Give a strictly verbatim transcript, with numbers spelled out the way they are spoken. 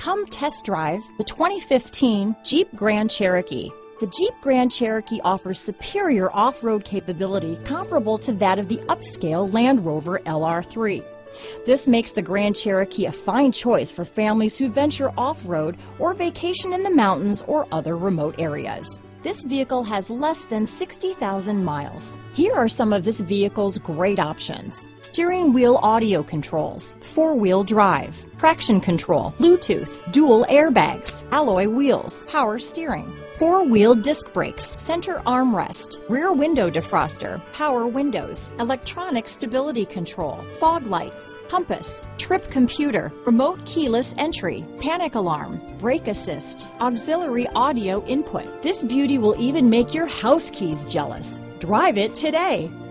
Come test drive the twenty fifteen Jeep Grand Cherokee. The Jeep Grand Cherokee offers superior off-road capability comparable to that of the upscale Land Rover L R three. This makes the Grand Cherokee a fine choice for families who venture off-road or vacation in the mountains or other remote areas. This vehicle has less than sixty thousand miles. Here are some of this vehicle's great options: steering wheel audio controls, four-wheel drive, traction control, Bluetooth, dual airbags, alloy wheels, power steering, four-wheel disc brakes, center armrest, rear window defroster, power windows, electronic stability control, fog lights, compass, trip computer, remote keyless entry, panic alarm, brake assist, auxiliary audio input. This beauty will even make your house keys jealous. Drive it today.